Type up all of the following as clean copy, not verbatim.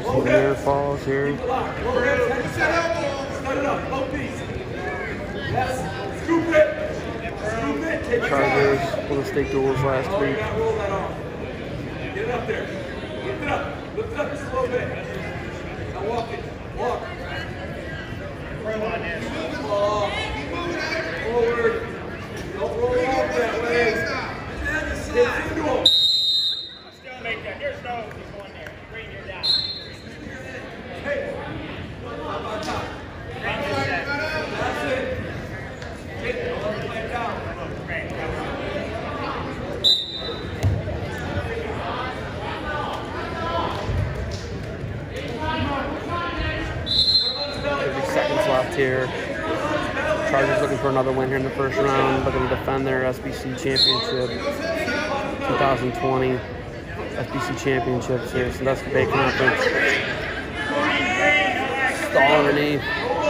Some near falls here. Chargers won the state duels last week. Get it up there. Lift it up. Lift it up just a little bit. Now walk it. Walk. Forward. Don't roll it off that way. Get into him. Still make that. There's no going there. Bring your down. Hey. On top. That's it. Take it. Don't let it lay down. Great. 30 seconds left here. Chargers looking for another win here in the first round, looking to defend their SBC championship 2020 SBC championships here. So that's the Bay Conference. Stall underneath.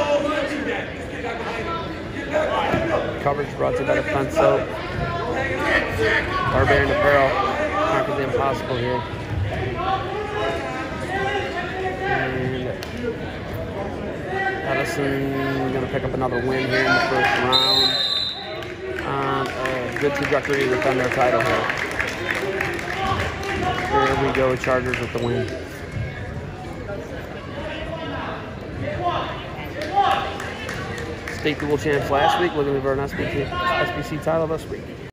Coverage brought to you by the Fence Soap. Barbarian Apparel. Conquer the impossible here. Edison going to pick up another win here in the first round. On a good trajectory to defend their title here. Here we go, Chargers with the win. State dual champs last week, looking for an SBC title this week.